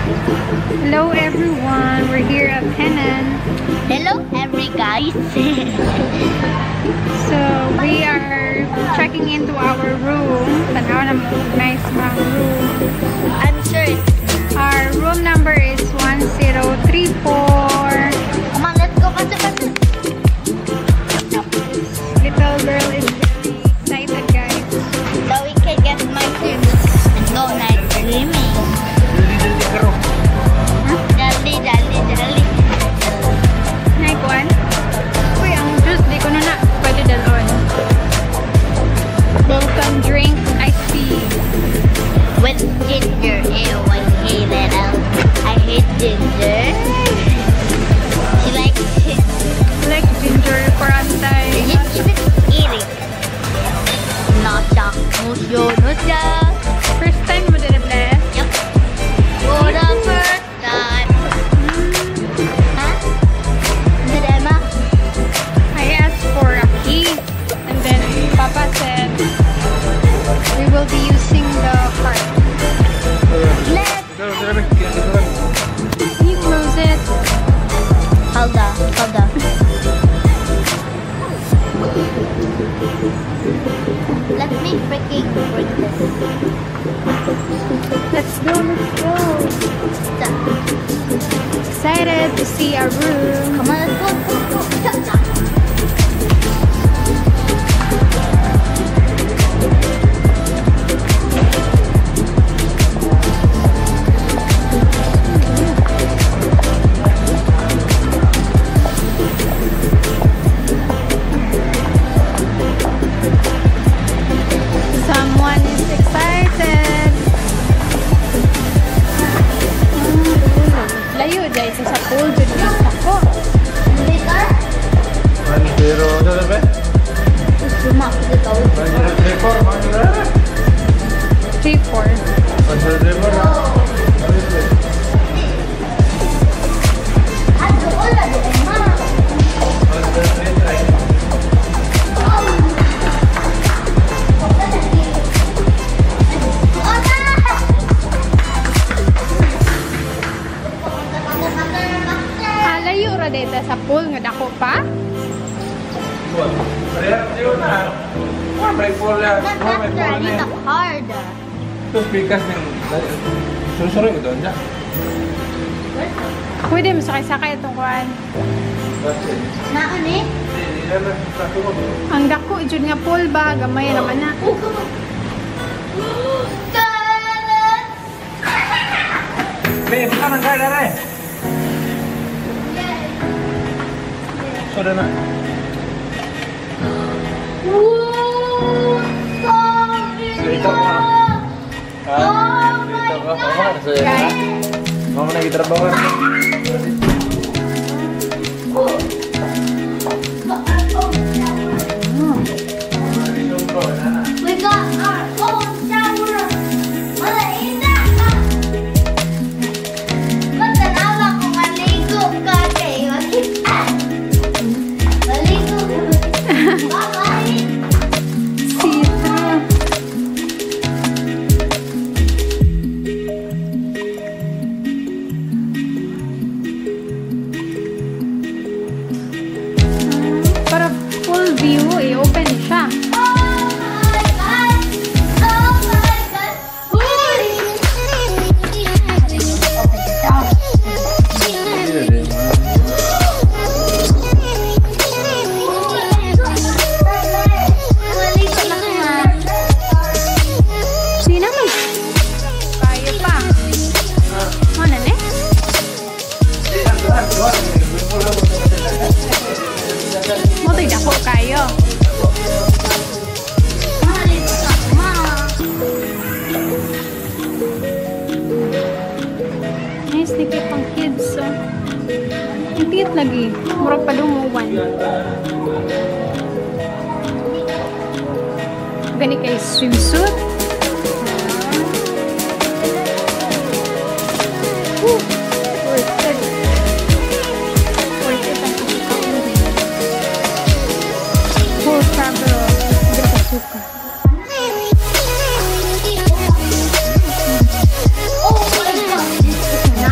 Hello everyone, we're here at Hennan. Hello every guys. So we are checking into our room. Tanaw na nice mga room. I'm sure. Our room number is 1034. Come on, let's go faster. Little girl is very excited, guys. So we can get my swim and go night swimming. Dali. Night one. Uy, ang juice, di ko na pwede dalon. Welcome drink, iced tea. With ginger, ew, I hate it. I hate ginger. She likes it. Like ginger for anti. Eat it. Not that First time mo din bless? Yep. For the first time. Huh? Did Emma? I asked for a key, and then Papa said we will be using the card. Can you close it? Hold on. Let me freaking bring this. Let's go. Excited to see our room. Come on, let's go. Someone is excited. Layo dahil sa pool dito ako. Later? 1-0 Sumak ke kau. 3-4. Aduh, olah deh, Emma. Layo ra dito sa pool nga dako pa. That's really hard. Terus pikas nih, suruh itu aja. Pwede mo sakay-sakay itong kuhan. Naan eh? Ang dako jud nga pool ba, gamay naman na. Nih, bukan angkat dah. Sudah nak. Cerita apa? Cerita apa? Guys, Mama lagi terbang. We got our own shower. Wala indah. Matanawa ko maligo ka kay Maligo. Bye-bye. see-through. Para full view, i-open siya. Kayo. Nice, niki pang kids. So. Ang tiit lagi. Murag pa lumuwan. Gani kay swimsuit. Full travel. Suka. Oh my god!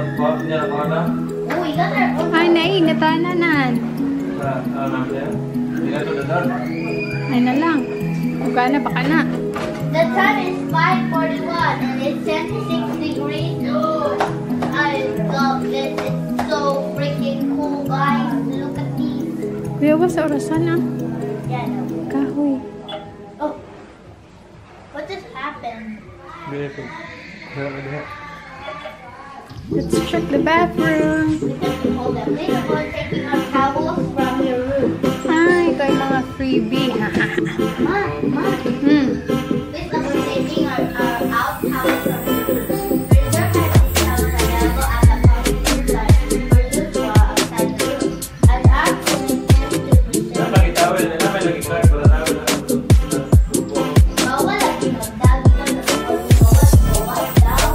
Buat niya na mga na. Oh, we got our own. Ay, naingatan na nan. Natin. Hindi na ito dadal. Ay na lang. Huwag na, baka na. The time is 5:41 and it's 76 degrees. I love this. It's so freaking cool, guys. Look at these. Kuya, wala sa orasan ah. Yeah, no. Kahoy. Oh, what just happened? Bila ito. Hirap na diha. Let's check the bathroom. Hold on. Later, we're taking our towels from your room. Ay, ito yung mga freebie. Ma, Hmm. this is we're taking our out towels from your room. We're just having towels available at the counter side for you to outside the room. And actually, 50%. Lagi tawel. Lagi lagi tawel. Para tawel na. Bawal lagi magdagi ka sa bawal daw.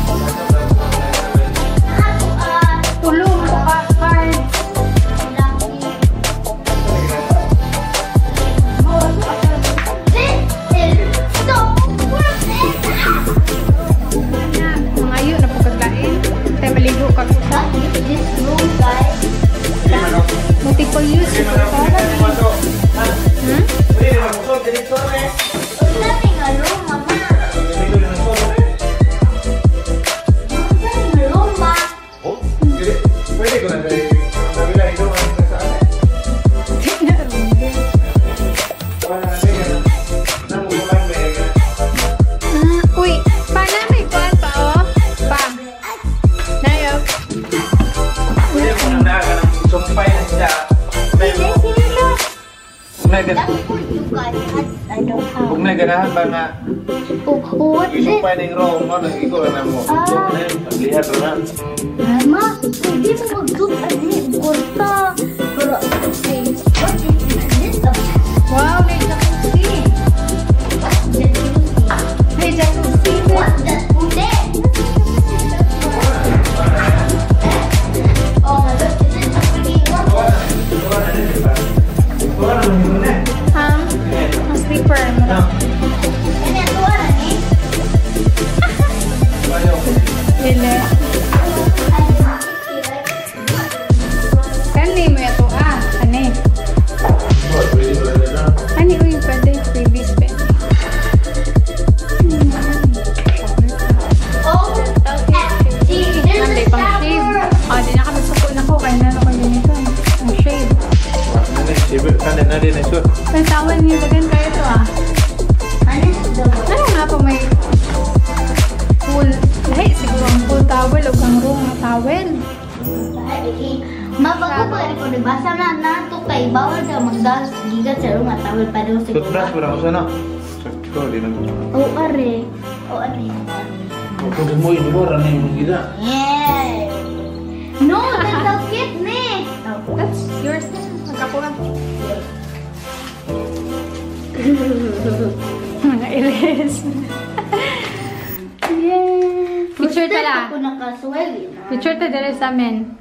Tulong ko ka, card. Ngayon, napagkaglain. Tayo maligo ka ko sa. Multiple use. Hmm? Pwede ko na dahil nabila ito ang nasaan eh. Wala na din. Namukulang na eh. Uy, paano may kuhan pa oh? Pa. Nayok. Pwede ko nang naaga ng sumpay na siya. Kung naganahan ba nga isumpay ng Rome mo, nag-iko na mo. Paglihat na. Mama, hindi mo mag-zoom kurta. Pero, what is this about? Wow, may jacuzzi. May jacuzzi. What the pude? Oh my God, is this a freaking one? Ang sleeper. And then what, honey? Lile. Kani mo ito kani. Kani uy, pwede freebies pwede. Oh, see, there's Nandi a pang shave. shower. Di na kami suko na ko. Kaya na ako yun ito. Ang shave. Kanin na din ito. May tawal niyo bagan kayo ito Ano is the one? Ano nga po may pool. Lahi, siguro ang pool towel o ang room na towel. Mabago pa rin ko, diba? Sana na ito kay bawal siya magdalas gigat sa rumah tawal pa daw siguro. Toothbrush mo na ako sana. Ito, di na. Oh, are. Oh, are. Kung mo inumura na yung gila. Yeah. No, that's a kid, ne. Oh, That's yours na. Magkakuha. Mga ilis. Yay! Picture ta la. Ako nakaswell. Picture ta dala sa amin.